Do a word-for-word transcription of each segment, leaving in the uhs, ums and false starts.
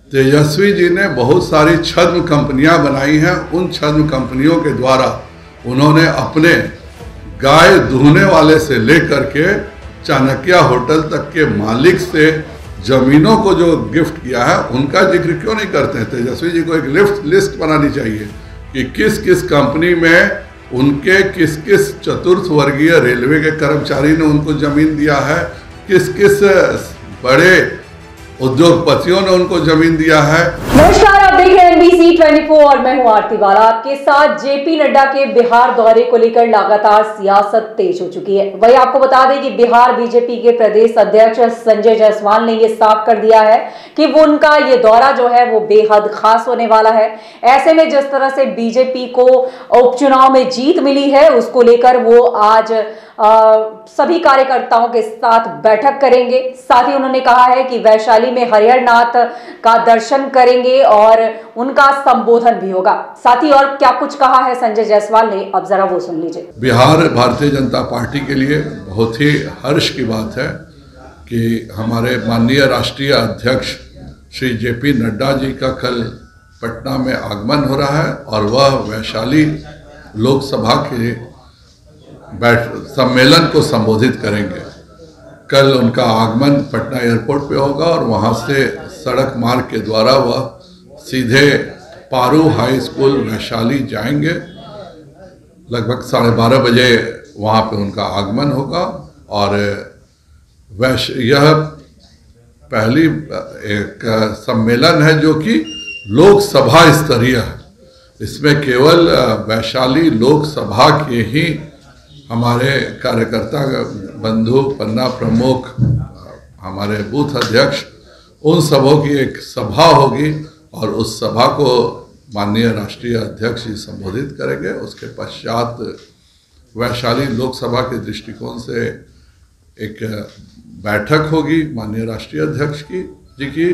तेजस्वी जी ने बहुत सारी छद्म कंपनियां बनाई हैं। उन छद्म कंपनियों के द्वारा उन्होंने अपने गाय दूहने वाले से लेकर के चाणक्य होटल तक के मालिक से जमीनों को जो गिफ्ट किया है उनका जिक्र क्यों नहीं करते हैं? तेजस्वी जी को एक लिस्ट लिस्ट बनानी चाहिए कि किस किस कंपनी में उनके किस किस चतुर्थ वर्गीय रेलवे के कर्मचारी ने उनको जमीन दिया है, किस किस बड़े उद्योगपतियों ने उनको जमीन दिया है। नमस्कार, आप देख रहे हैं एनबीसी चौबीस और मैं हूं आरती बाला आपके साथ। जेपी नड्डा के बिहार दौरे को लेकर लगातार सियासत तेज हो चुकी है। वही आपको बता दें कि बिहार बीजेपी के प्रदेश अध्यक्ष संजय जायसवाल ने यह साफ कर दिया है कि वो उनका ये दौरा जो है वो बेहद खास होने वाला है। ऐसे में जिस तरह से बीजेपी को उपचुनाव में जीत मिली है उसको लेकर वो आज आ, सभी कार्यकर्ताओं के साथ बैठक करेंगे। साथ ही उन्होंने कहा है कि वैशाली में हरिहर नाथ का दर्शन करेंगे और उनका संबोधन भी होगा। साथ ही और क्या कुछ कहा है संजय जायसवाल ने, अब जरा वो सुन लीजिए। बिहार भारतीय जनता पार्टी के लिए बहुत ही हर्ष की बात है कि हमारे माननीय राष्ट्रीय अध्यक्ष श्री जेपी नड्डा जी का कल पटना में आगमन हो रहा है और वह वैशाली लोकसभा के बैठ सम्मेलन को संबोधित करेंगे। कल उनका आगमन पटना एयरपोर्ट पे होगा और वहां से सड़क मार्ग के द्वारा वह सीधे पारू हाई स्कूल वैशाली जाएंगे। लगभग साढ़े बारह बजे वहां पे उनका आगमन होगा और वैश यह पहली एक सम्मेलन है जो कि लोकसभा स्तरीय है। इसमें केवल वैशाली लोकसभा के ही हमारे कार्यकर्ता बंधु, पन्ना प्रमुख, हमारे बूथ अध्यक्ष, उन सबों की एक सभा होगी और उस सभा को माननीय राष्ट्रीय अध्यक्ष जी संबोधित करेंगे। उसके पश्चात वैशाली लोकसभा के दृष्टिकोण से एक बैठक होगी माननीय राष्ट्रीय अध्यक्ष की जी की।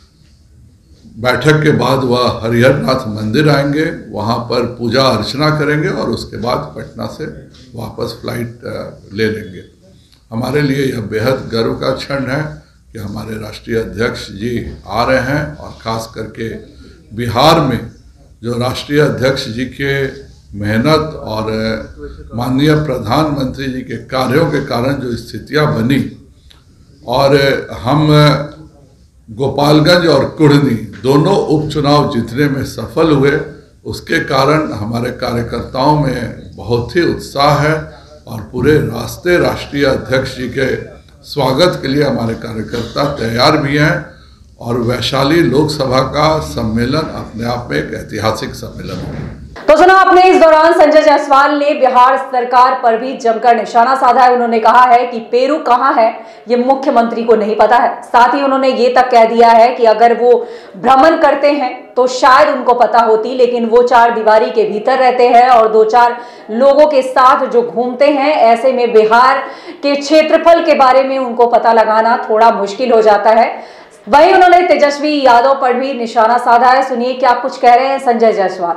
बैठक के बाद वह हरिहर नाथ मंदिर आएंगे, वहाँ पर पूजा अर्चना करेंगे और उसके बाद पटना से वापस फ्लाइट ले लेंगे। हमारे लिए यह बेहद गर्व का क्षण है कि हमारे राष्ट्रीय अध्यक्ष जी आ रहे हैं और ख़ास करके बिहार में जो राष्ट्रीय अध्यक्ष जी के मेहनत और माननीय प्रधानमंत्री जी के कार्यों के कारण जो स्थितियाँ बनी और हम गोपालगंज और कुढ़नी दोनों उपचुनाव जीतने में सफल हुए, उसके कारण हमारे कार्यकर्ताओं में बहुत ही उत्साह है और पूरे रास्ते राष्ट्रीय अध्यक्ष जी के स्वागत के लिए हमारे कार्यकर्ता तैयार भी हैं। और वैशाली लोकसभा का सम्मेलन अपने आप में एक ऐतिहासिक सम्मेलन है। तो सुना आपने, इस दौरान संजय जायसवाल ने बिहार सरकार पर भी जमकर निशाना साधा है। उन्होंने कहा है कि पेरू कहां है ये मुख्यमंत्री को नहीं पता है। साथ ही उन्होंने ये तक कह दिया है कि अगर वो भ्रमण करते हैं तो शायद उनको पता होती, लेकिन वो चार दीवारी के भीतर रहते हैं और दो चार लोगों के साथ जो घूमते हैं। ऐसे में बिहार के क्षेत्रफल के बारे में उनको पता लगाना थोड़ा मुश्किल हो जाता है। वहीं उन्होंने तेजस्वी यादव पर भी निशाना साधा है। सुनिए क्या कुछ कह रहे हैं संजय जायसवाल।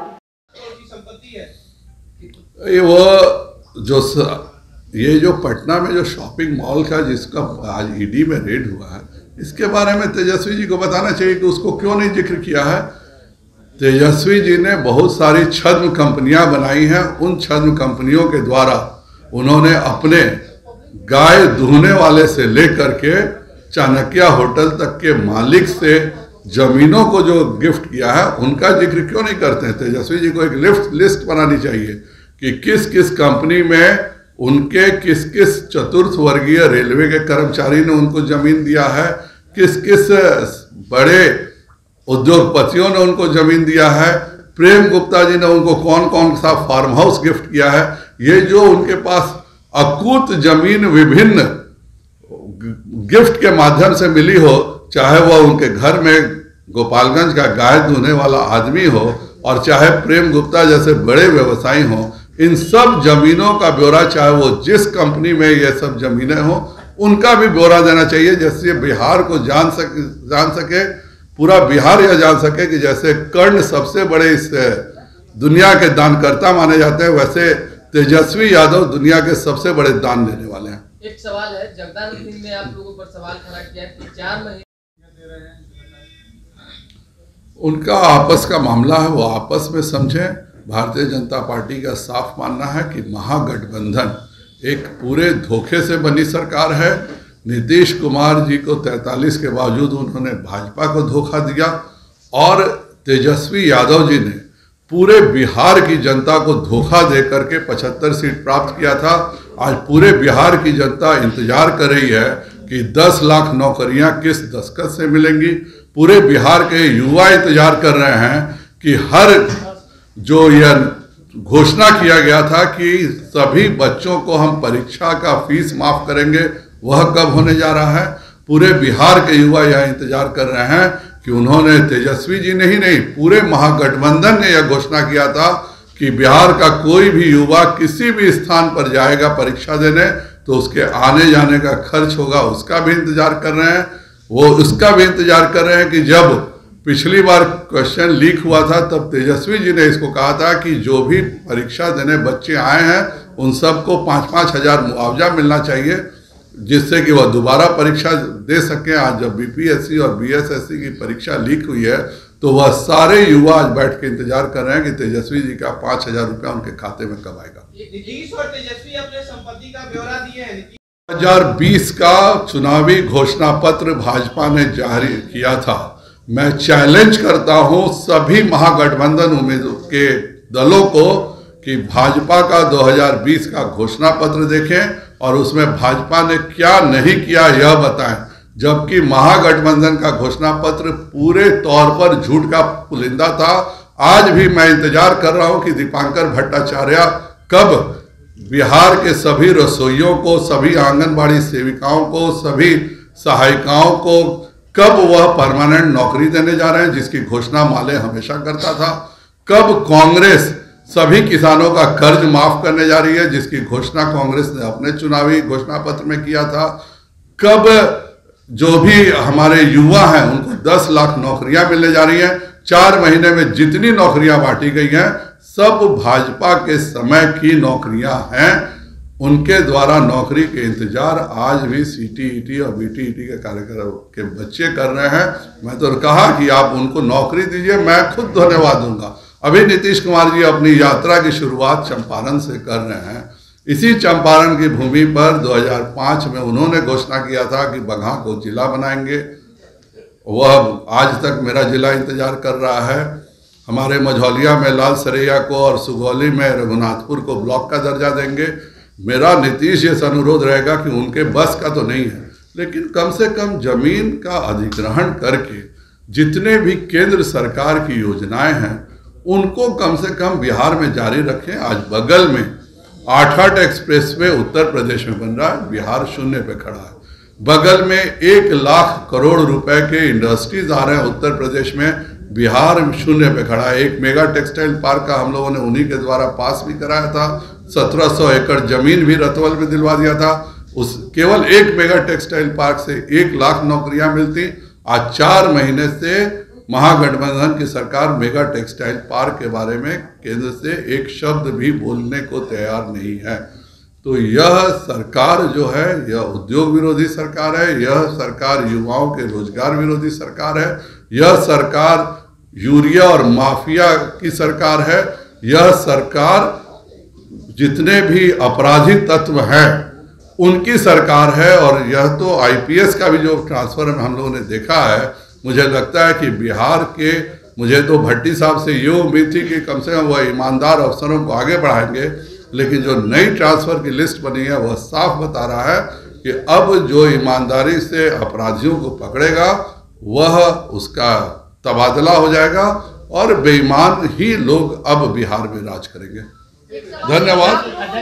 ये वो जो स, ये जो पटना में जो शॉपिंग मॉल का जिसका आज ईडी में रेड हुआ है, इसके बारे में तेजस्वी जी को बताना चाहिए कि उसको क्यों नहीं जिक्र किया है। तेजस्वी जी ने बहुत सारी छद्म कंपनियां बनाई हैं। उन छद्म कंपनियों के द्वारा उन्होंने अपने गाय दूहने वाले से लेकर के चाणक्य होटल तक के मालिक से जमीनों को जो गिफ्ट किया है उनका जिक्र क्यों नहीं करते हैं? तेजस्वी जी को एक लिस्ट लिस्ट बनानी चाहिए कि किस किस कंपनी में उनके किस किस चतुर्थ वर्गीय रेलवे के कर्मचारी ने उनको जमीन दिया है, किस किस बड़े उद्योगपतियों ने उनको जमीन दिया है, प्रेम गुप्ता जी ने उनको कौन कौन सा फार्म हाउस गिफ्ट किया है। ये जो उनके पास अकूत जमीन विभिन्न गिफ्ट के माध्यम से मिली हो, चाहे वह उनके घर में गोपालगंज का गाय दूहने वाला आदमी हो और चाहे प्रेम गुप्ता जैसे बड़े व्यवसायी हो, इन सब जमीनों का ब्यौरा, चाहे वो जिस कंपनी में ये सब जमीनें हो, उनका भी ब्यौरा देना चाहिए, जिससे बिहार को जान सके जान सके पूरा बिहार यह जान सके कि जैसे कर्ण सबसे बड़े इस दुनिया के दानकर्ता माने जाते हैं, वैसे तेजस्वी यादव दुनिया के सबसे बड़े दान देने वाले हैं। एक सवाल है, जगदानंद सिंह ने आप लोगों पर सवाल खड़ा किया कि चार महीने दे रहे हैं। उनका आपस का मामला है, वो आपस में समझें। भारतीय जनता पार्टी का साफ मानना है कि महागठबंधन एक पूरे धोखे से बनी सरकार है। नीतीश कुमार जी को तैंतालीस के बावजूद उन्होंने भाजपा को धोखा दिया और तेजस्वी यादव जी ने पूरे बिहार की जनता को धोखा दे करके पचहत्तर सीट प्राप्त किया था। आज पूरे बिहार की जनता इंतजार कर रही है कि दस लाख नौकरियां किस दस्तखत से मिलेंगी। पूरे बिहार के युवा इंतजार कर रहे हैं कि हर जो यह घोषणा किया गया था कि सभी बच्चों को हम परीक्षा का फीस माफ करेंगे, वह कब होने जा रहा है। पूरे बिहार के युवा यह इंतजार कर रहे हैं कि उन्होंने, तेजस्वी जी ने ही नहीं, पूरे महागठबंधन ने यह घोषणा किया था कि बिहार का कोई भी युवा किसी भी स्थान पर जाएगा परीक्षा देने तो उसके आने जाने का खर्च होगा, उसका भी इंतजार कर रहे हैं। वो उसका भी इंतजार कर रहे हैं कि जब पिछली बार क्वेश्चन लीक हुआ था तब तेजस्वी जी ने इसको कहा था कि जो भी परीक्षा देने बच्चे आए हैं उन सबको पाँच पाँच हजार मुआवजा मिलना चाहिए, जिससे कि वह दोबारा परीक्षा दे सकें। आज जब बीपीएससी और बीएसएससी की परीक्षा लीक हुई है तो वह सारे युवा आज बैठ के इंतजार कर रहे हैं कि तेजस्वी जी का पाँच हजार रुपया उनके खाते में कब आएगा। नीतीश और तेजस्वी अपने संपत्ति का ब्यौरा दिए हैं। दो हज़ार बीस का चुनावी घोषणा पत्र भाजपा ने जारी किया था। मैं चैलेंज करता हूं सभी महागठबंधन उम्मीदवारों के दलों को कि भाजपा का दो हज़ार बीस का घोषणा पत्र देखें और उसमें भाजपा ने क्या नहीं किया यह बताएं। जबकि महागठबंधन का घोषणा पत्र पूरे तौर पर झूठ का पुलिंदा था। आज भी मैं इंतजार कर रहा हूं कि दीपांकर भट्टाचार्य कब बिहार के सभी रसोइयों को, सभी आंगनबाड़ी सेविकाओं को, सभी सहायिकाओं को कब वह परमानेंट नौकरी देने जा रहे हैं जिसकी घोषणा माले हमेशा करता था। कब कांग्रेस सभी किसानों का कर्ज माफ करने जा रही है जिसकी घोषणा कांग्रेस ने अपने चुनावी घोषणा पत्र में किया था। कब जो भी हमारे युवा हैं उनको दस लाख नौकरियां मिलने जा रही हैं। चार महीने में जितनी नौकरियां बांटी गई हैं सब भाजपा के समय की नौकरियां हैं। उनके द्वारा नौकरी के इंतजार आज भी सीटीईटी और बीटीईटी के कार्यक्रम के बच्चे कर रहे हैं। मैं तो कहा कि आप उनको नौकरी दीजिए, मैं खुद धन्यवाद दूंगा। अभी नीतीश कुमार जी अपनी यात्रा की शुरुआत चंपारण से कर रहे हैं। इसी चंपारण की भूमि पर दो हज़ार पाँच में उन्होंने घोषणा किया था कि बगहा को जिला बनाएंगे। वह आज तक मेरा जिला इंतजार कर रहा है। हमारे मझौलिया में लाल सरैया को और सुगौली में रघुनाथपुर को ब्लॉक का दर्जा देंगे। मेरा नीतीश ये अनुरोध रहेगा कि उनके बस का तो नहीं है, लेकिन कम से कम जमीन का अधिग्रहण करके जितने भी केंद्र सरकार की योजनाएं हैं उनको कम से कम बिहार में जारी रखें। आज बगल में आठ आठ एक्सप्रेसवे उत्तर प्रदेश में बन रहा है, बिहार शून्य पे खड़ा है। बगल में एक लाख करोड़ रुपए के इंडस्ट्रीज आ रहे हैं उत्तर प्रदेश में, बिहार शून्य पे खड़ा है। एक मेगा टेक्सटाइल पार्क का हम लोगों ने उन्हीं के द्वारा पास भी कराया था। सत्रह सौ एकड़ जमीन भी रतवल में दिलवा दिया था। उस केवल एक मेगा टेक्सटाइल पार्क से एक लाख नौकरियां मिलती। आज चार महीने से महागठबंधन की सरकार मेगा टेक्सटाइल पार्क के बारे में केंद्र से एक शब्द भी बोलने को तैयार नहीं है। तो यह सरकार जो है यह उद्योग विरोधी सरकार है। यह सरकार युवाओं के रोजगार विरोधी सरकार है। यह सरकार यूरिया और माफिया की सरकार है। यह सरकार जितने भी अपराधी तत्व हैं उनकी सरकार है। और यह तो आईपीएस का भी जो ट्रांसफर हम लोगों ने देखा है, मुझे लगता है कि बिहार के, मुझे तो भट्टी साहब से ये उम्मीद थी कि कम से कम वह ईमानदार अफसरों को आगे बढ़ाएंगे, लेकिन जो नई ट्रांसफर की लिस्ट बनी है वह साफ बता रहा है कि अब जो ईमानदारी से अपराधियों को पकड़ेगा वह उसका तबादला हो जाएगा और बेईमान ही लोग अब बिहार में राज करेंगे। धन्यवाद।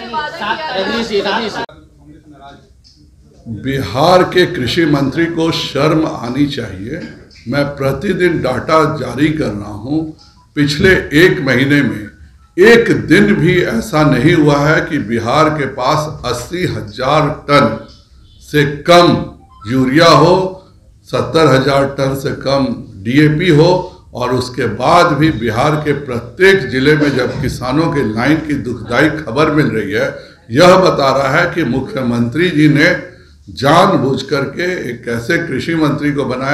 बिहार के कृषि मंत्री को शर्म आनी चाहिए। मैं प्रतिदिन डाटा जारी कर रहा हूं। पिछले एक महीने में एक दिन भी ऐसा नहीं हुआ है कि बिहार के पास अस्सी हजार टन से कम यूरिया हो, सत्तर हजार टन से कम डीएपी हो, और उसके बाद भी बिहार के प्रत्येक जिले में जब किसानों के लाइन की दुखदाई खबर मिल रही है, यह बता रहा है कि मुख्यमंत्री जी ने जानबूझ करके एक ऐसे कृषि मंत्री को बनाया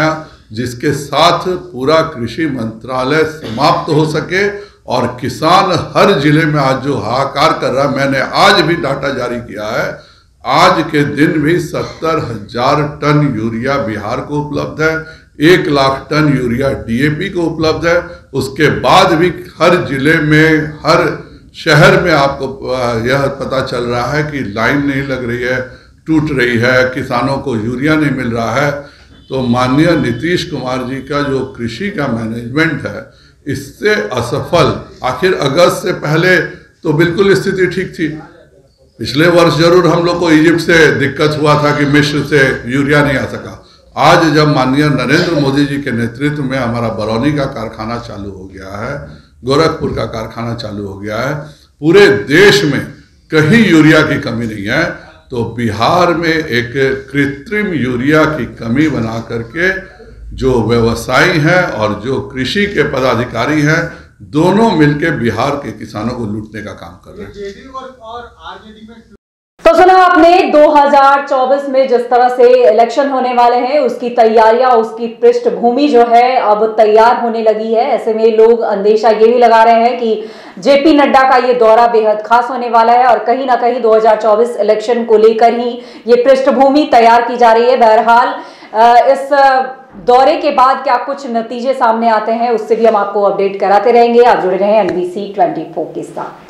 जिसके साथ पूरा कृषि मंत्रालय समाप्त हो सके और किसान हर जिले में आज जो हाहाकार कर रहा है, मैंने आज भी डाटा जारी किया है, आज के दिन भी सत्तर हजार टन यूरिया बिहार को उपलब्ध है, एक लाख टन यूरिया डीएपी को उपलब्ध है। उसके बाद भी हर जिले में, हर शहर में आपको यह पता चल रहा है कि लाइन नहीं लग रही है, टूट रही है, किसानों को यूरिया नहीं मिल रहा है। तो माननीय नीतीश कुमार जी का जो कृषि का मैनेजमेंट है, इससे असफल, आखिर अगस्त से पहले तो बिल्कुल स्थिति ठीक थी। पिछले वर्ष जरूर हम लोग को इजिप्ट से दिक्कत हुआ था कि मिस्र से यूरिया नहीं आ सका। आज जब माननीय नरेंद्र मोदी जी के नेतृत्व में हमारा बरौनी का कारखाना चालू हो गया है, गोरखपुर का कारखाना चालू हो गया है, पूरे देश में कहीं यूरिया की कमी नहीं है, तो बिहार में एक कृत्रिम यूरिया की कमी बना करके जो व्यवसायी हैं और जो कृषि के पदाधिकारी हैं, दोनों मिलकर बिहार के किसानों को लूटने का काम कर रहे हैं। जेडीयू और आरजेडी में तो सुना आपने, दो हज़ार चौबीस में जिस तरह से इलेक्शन होने वाले हैं, उसकी तैयारियां, उसकी पृष्ठभूमि जो है अब तैयार होने लगी है। ऐसे में लोग अंदेशा ये भी लगा रहे हैं कि जेपी नड्डा का ये दौरा बेहद खास होने वाला है और कहीं ना कहीं दो हज़ार चौबीस इलेक्शन को लेकर ही ये पृष्ठभूमि तैयार की जा रही है। बहरहाल इस दौरे के बाद क्या कुछ नतीजे सामने आते हैं, उससे भी हम आपको अपडेट कराते रहेंगे। आप जुड़े रहें एनबीसी चौबीस के साथ।